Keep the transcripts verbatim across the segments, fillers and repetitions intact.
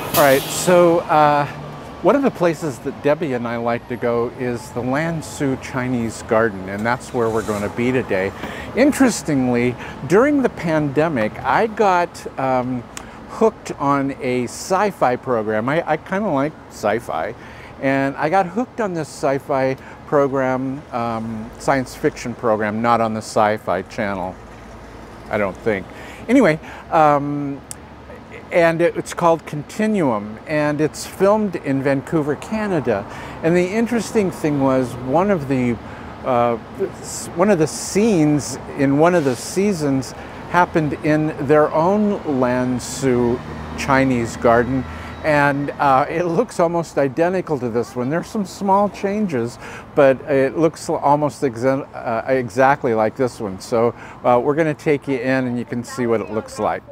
All right, so uh, one of the places that Debbie and I like to go is the Lansu Chinese Garden, and that's where we're going to be today. Interestingly, during the pandemic, I got um, hooked on a sci-fi program. I, I kind of like sci-fi, and I got hooked on this sci-fi program, um, science fiction program, not on the Sci-Fi Channel, I don't think. Anyway, um, and it's called Continuum, and it's filmed in Vancouver, Canada. And the interesting thing was one of the uh, one of the scenes in one of the seasons happened in their own Lansu Chinese garden, and uh, it looks almost identical to this one. There's some small changes, but it looks almost exa uh, exactly like this one. So uh, we're going to take you in, and you can see what it looks like.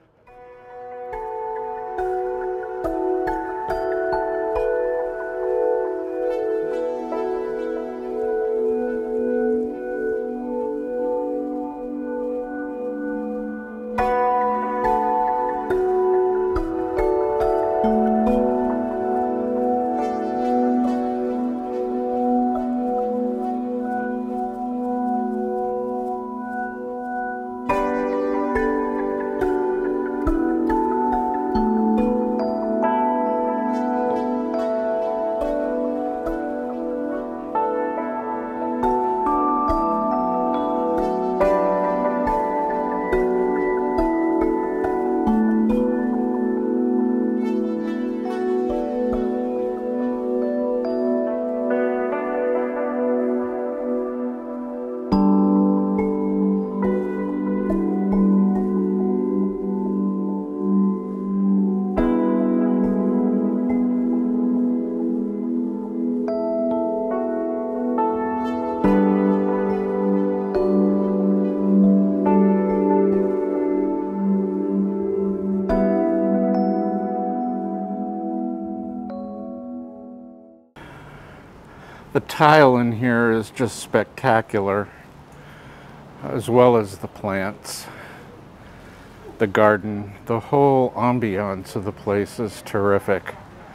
The tile in here is just spectacular, as well as the plants, the garden. The whole ambiance of the place is terrific.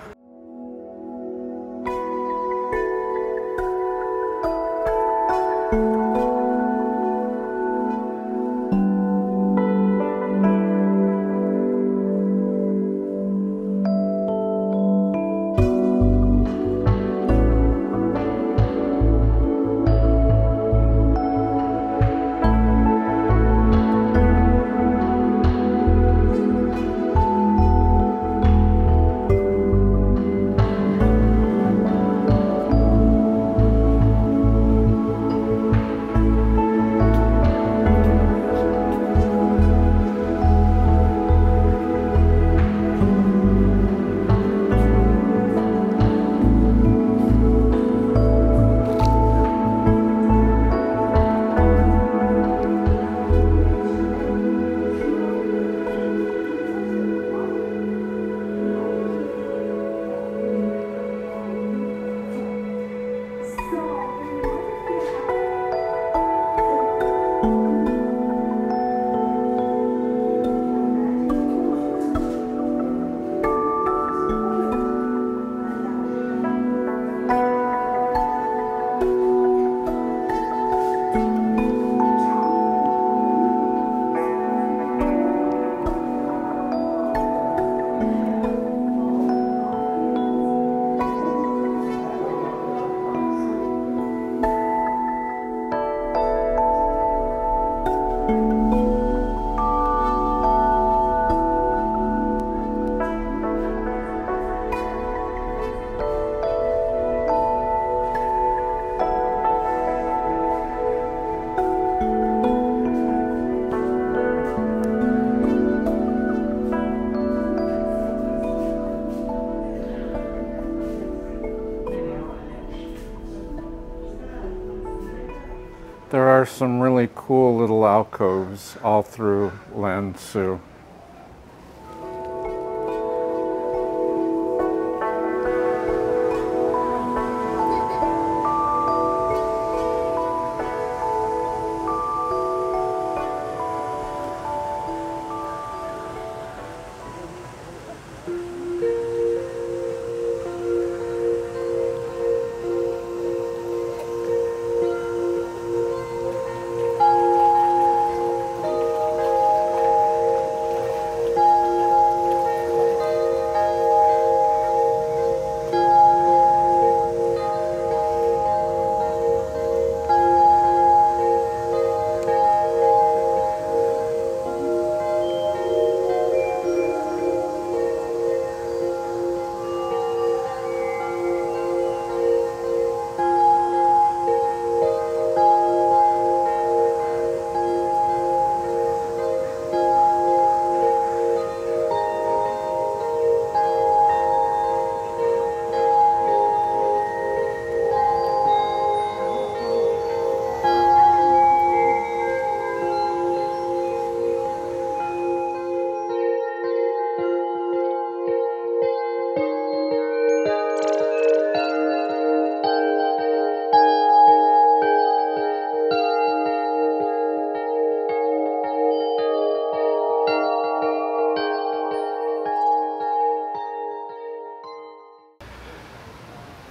There are some really cool little alcoves all through Lansu.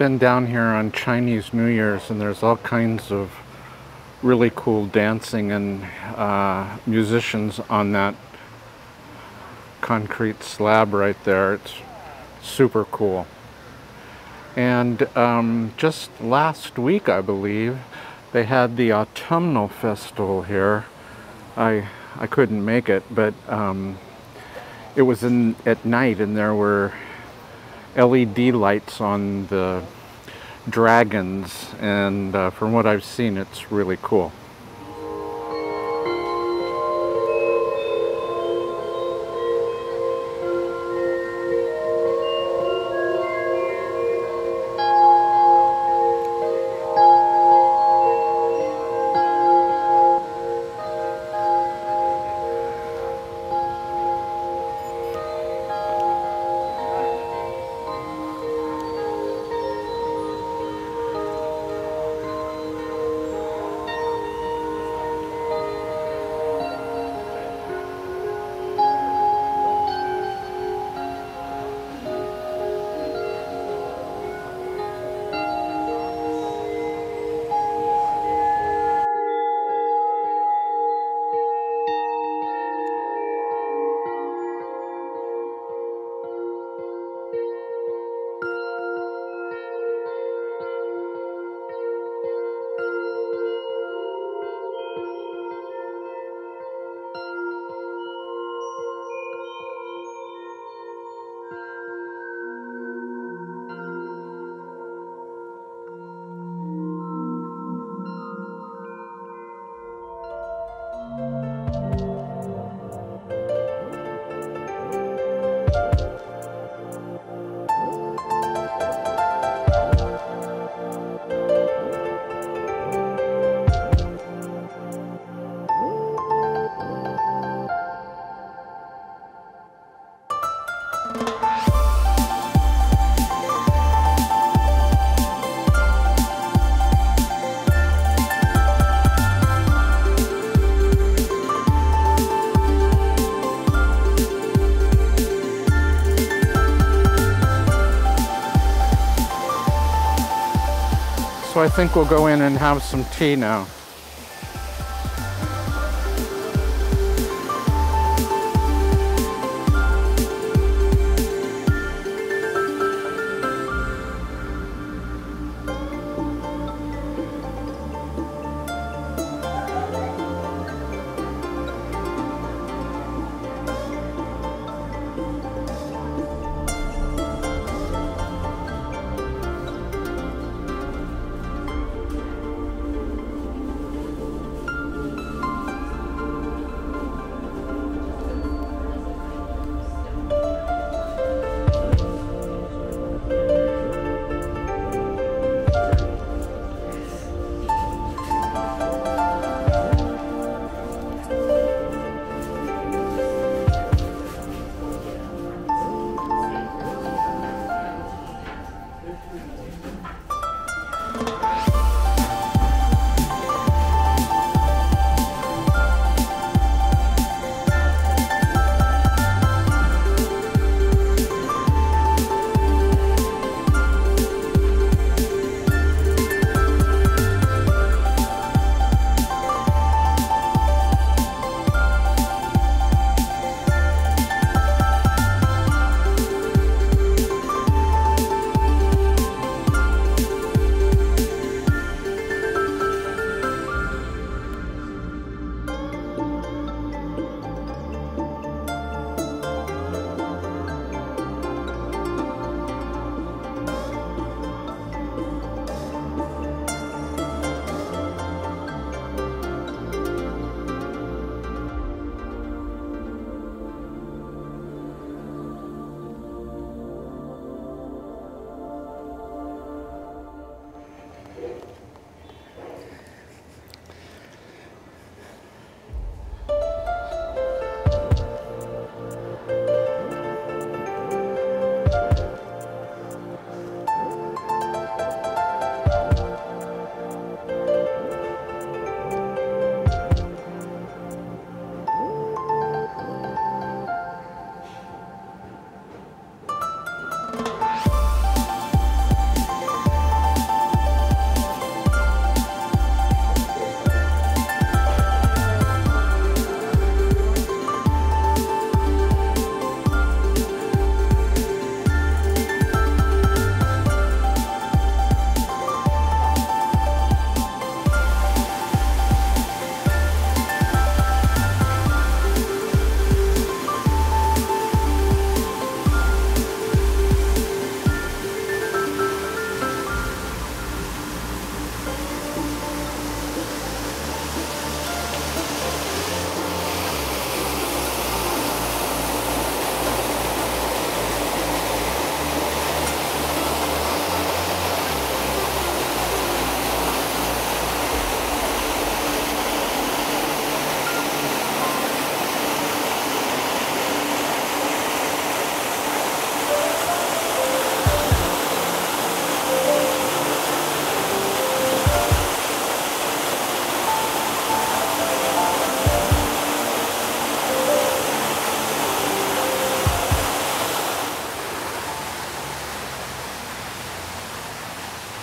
been down here on Chinese New Year's, and there's all kinds of really cool dancing and uh, musicians on that concrete slab right there. It's super cool. And um, just last week, I believe, they had the autumnal festival here. I I couldn't make it, but um, it was in at night, and there were L E D lights on the dragons, and uh, from what I've seen, it's really cool. So I think we'll go in and have some tea now.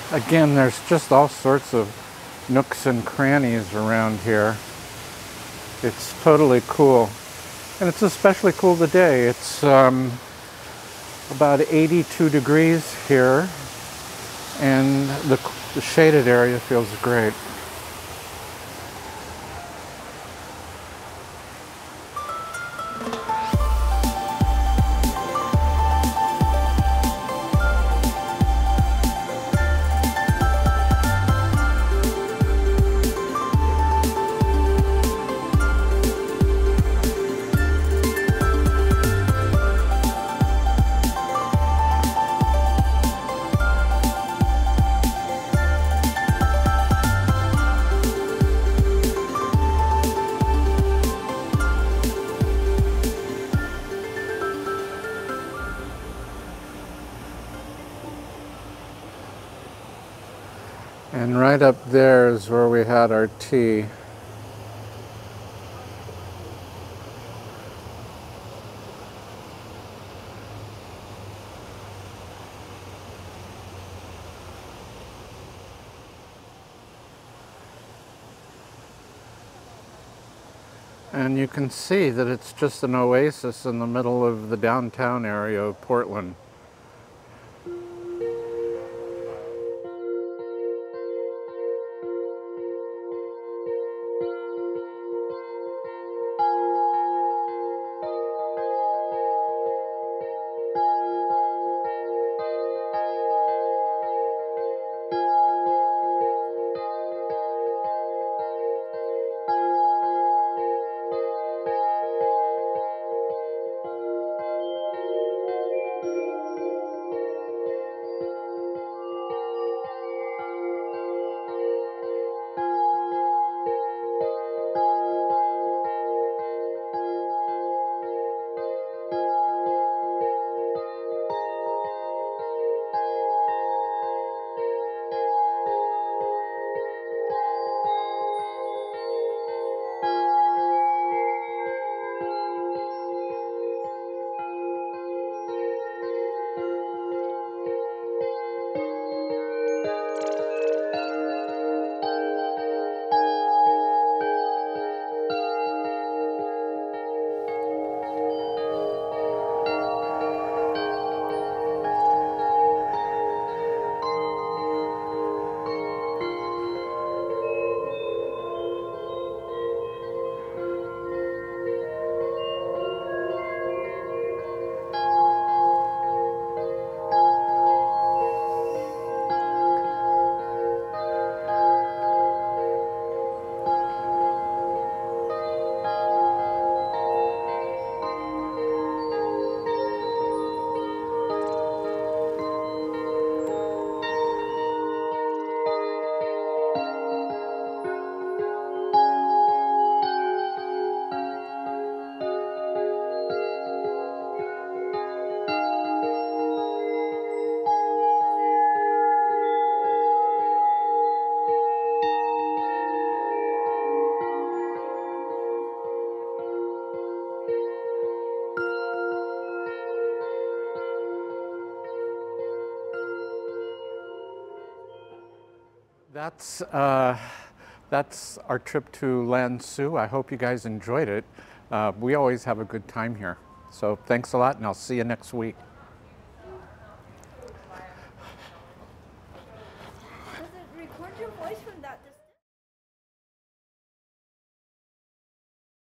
Again, there's just all sorts of nooks and crannies around here. It's totally cool. And it's especially cool today. It's um, about eighty-two degrees here, and the, the shaded area feels great. And right up there is where we had our tea. And you can see that it's just an oasis in the middle of the downtown area of Portland. That's, uh, that's our trip to Lanzhou. I hope you guys enjoyed it. Uh, we always have a good time here. So thanks a lot, and I'll see you next week.